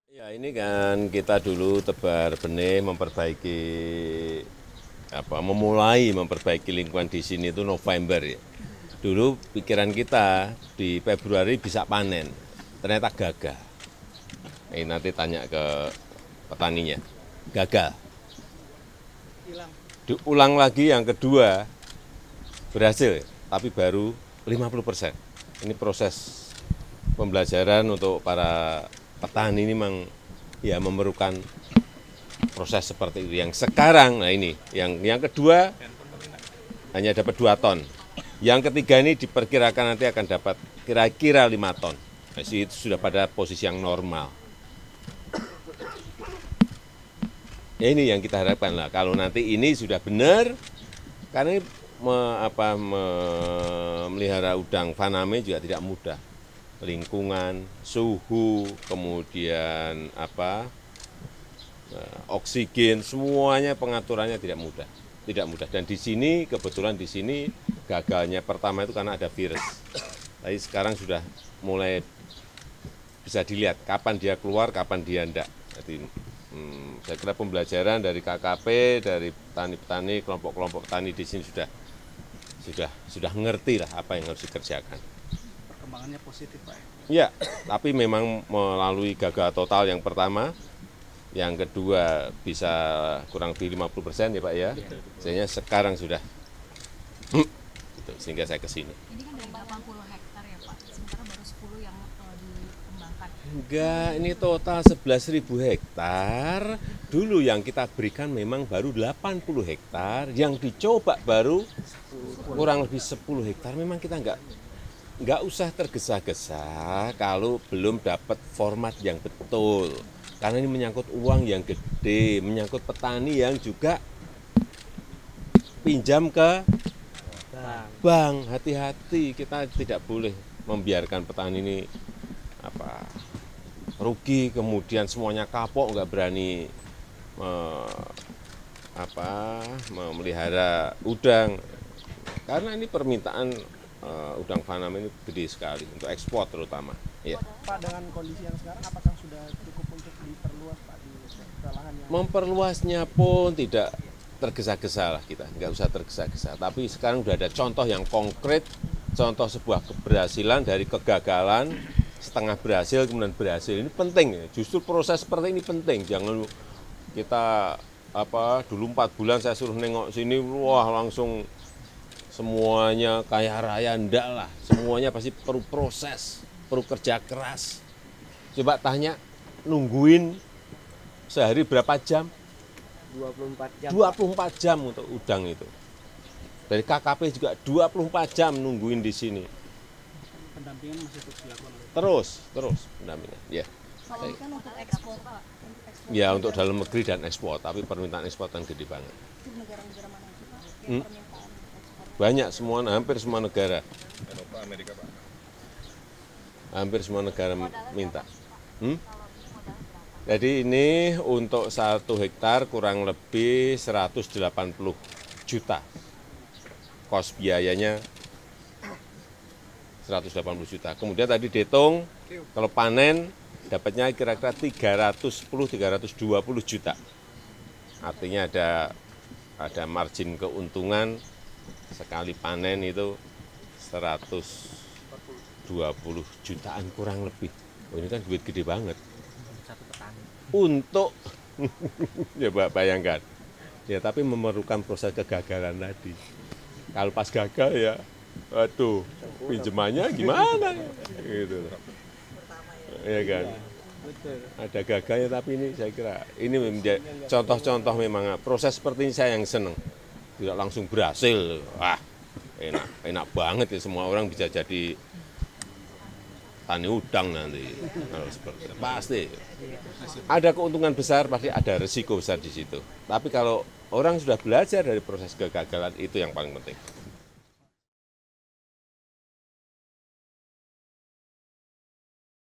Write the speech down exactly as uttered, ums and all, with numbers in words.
Ya ini kan kita dulu tebar benih memperbaiki apa memulai memperbaiki lingkungan di sini itu November ya. Dulu pikiran kita di Februari bisa panen, ternyata gagal. Ini nanti tanya ke petaninya, gagal. Diulang lagi yang kedua berhasil, tapi baru lima puluh persen. Ini proses pembelajaran untuk para petani ini memang ya memerlukan proses seperti itu. Yang sekarang, nah ini, yang yang kedua hanya dapat dua ton. Yang ketiga ini diperkirakan nanti akan dapat kira-kira lima ton. Nah, itu sudah pada posisi yang normal. Ya ini yang kita harapkan lah. Kalau nanti ini sudah benar, karena ini me, apa, memelihara udang faname juga tidak mudah. Lingkungan, suhu, kemudian apa, oksigen, semuanya pengaturannya tidak mudah, tidak mudah. Dan di sini kebetulan di sini gagalnya pertama itu karena ada virus. Tapi sekarang sudah mulai bisa dilihat kapan dia keluar, kapan dia enggak. Jadi hmm, saya kira pembelajaran dari K K P, dari petani-petani, kelompok-kelompok petani di sini sudah sudah sudah ngerti lah apa yang harus dikerjakan. Perkembangannya positif, Pak. Ya, tapi memang melalui gagal total yang pertama, yang kedua bisa kurang lebih lima puluh persen ya Pak ya. Sehingga sekarang sudah, hmm, gitu, sehingga saya ke sini. Ini kan dari delapan puluh hektar ya Pak, sementara baru sepuluh yang uh, dikembangkan. Enggak, ini total sebelas ribu hektar. Dulu yang kita berikan memang baru delapan puluh hektar, yang dicoba baru kurang lebih sepuluh hektar. Memang kita enggak nggak usah tergesa-gesa kalau belum dapat format yang betul. Karena ini menyangkut uang yang gede, menyangkut petani yang juga pinjam ke bank. Hati-hati, kita tidak boleh membiarkan petani ini apa rugi, kemudian semuanya kapok, nggak berani me, apa, memelihara udang. Karena ini permintaan Uh, udang faname ini gede sekali untuk ekspor terutama. Ya. Pak, dengan kondisi yang sekarang apakah sudah cukup untuk diperluas Pak di lahan yang Memperluasnya pun tidak tergesa-gesa lah kita, nggak usah tergesa-gesa. Tapi sekarang sudah ada contoh yang konkret, contoh sebuah keberhasilan dari kegagalan, setengah berhasil kemudian berhasil. Ini penting ya, justru proses seperti ini penting. Jangan kita apa dulu empat bulan saya suruh nengok sini, wah langsung semuanya kaya raya, enggak lah. Semuanya pasti perlu proses, perlu kerja keras. Coba tanya, nungguin sehari berapa jam? dua puluh empat jam. dua puluh empat jam untuk udang itu. Dari K K P juga dua puluh empat jam nungguin di sini. pendampingan masih terus dilakukan? Terus, terus pendampingan. Ya. Kalau ini kan untuk ekspor Pak, untuk ekspor. Ya untuk dalam negeri dan ekspor, tapi permintaan ekspor kan gede banget. Itu negara-negara mana sih Pak yang Hmm? permintaan ekspor? Banyak semua, hampir semua negara. Hampir semua negara minta. Hmm? Jadi ini untuk satu hektar kurang lebih seratus delapan puluh juta. Kos biayanya seratus delapan puluh juta. Kemudian tadi dihitung, kalau panen dapatnya kira-kira tiga ratus sepuluh sampai tiga ratus dua puluh juta. Artinya ada ada margin keuntungan sekali panen itu seratus dua puluh jutaan kurang lebih. Oh, ini kan duit gede banget. Satu petani. Untuk, ya Pak, bayangkan. Ya tapi memerlukan proses kegagalan tadi. Kalau pas gagal ya, aduh, pinjemannya gimana? Gitu. Ya kan. Ada gagalnya tapi ini saya kira ini menjadi contoh-contoh memang proses seperti ini saya yang senang. Tidak langsung berhasil, wah enak, enak banget ya semua orang bisa jadi tani udang nanti. Kalau seperti itu. Pasti ada keuntungan besar, pasti ada risiko besar di situ. Tapi kalau orang sudah belajar dari proses kegagalan itu yang paling penting.